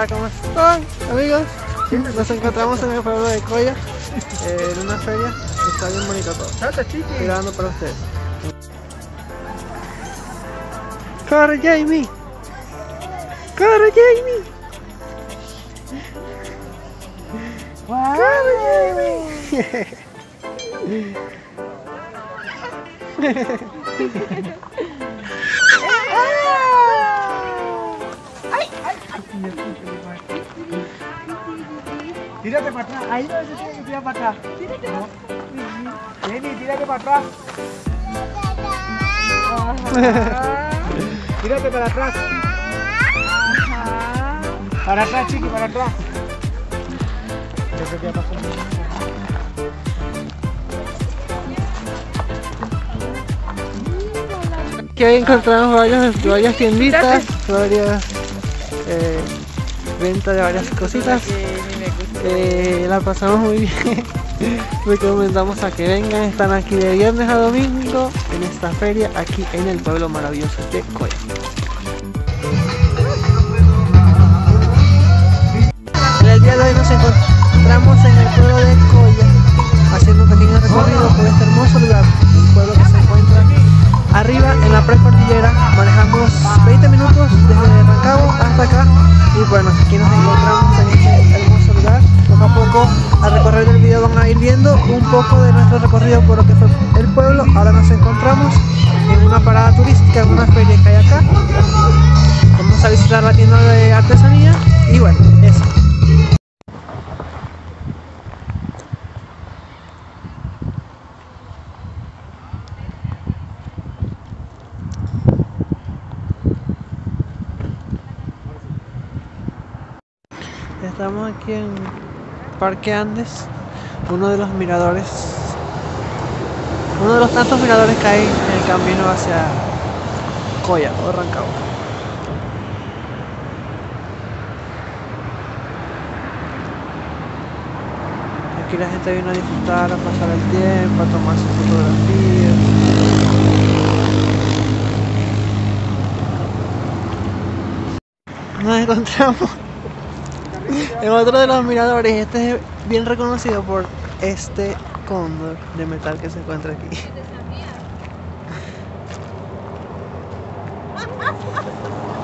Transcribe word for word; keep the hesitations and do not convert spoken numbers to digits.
Hola, ¿cómo están, amigos? Nos encontramos en el pueblo de Coya, eh, en una feria. Está bien bonito todo. Estoy grabando para ustedes. ¡Corre, Jamie! ¡Corre, Jamie! ¡Corre, Jamie! Tírate para atrás, ahí no se tiene que tirar para atrás. Tírate. Jenny, tírate para atrás. Tírate para atrás. Para atrás, chiqui, para atrás. ¿Qué te pasó? Aquí encontramos varias, varias tienditas, varias eh, ventas de varias cositas. Eh, la pasamos muy bien. Recomendamos a que vengan. Están aquí de viernes a domingo en esta feria aquí en el pueblo maravilloso de Coya. En el día de hoy nos encontramos en el pueblo de Coya haciendo un pequeño recorrido por este hermoso lugar, un pueblo que se encuentra arriba en la precordillera. Manejamos veinte minutos desde Rancagua hasta acá y bueno, aquí nos encontramos en este hermoso lugar. Poco a poco al recorrer el video van a ir viendo un poco de nuestro recorrido por lo que fue el pueblo. Ahora nos encontramos en una parada turística, en una feria que hay acá. Vamos a visitar la tienda de artesanía y bueno, eso. Estamos aquí en Parque Andes, uno de los miradores, uno de los tantos miradores que hay en el camino hacia Coya o Rancagua. Aquí la gente viene a disfrutar, a pasar el tiempo, a tomarse fotografías. Nos encontramos en otro de los miradores. Este es bien reconocido por este cóndor de metal que se encuentra aquí.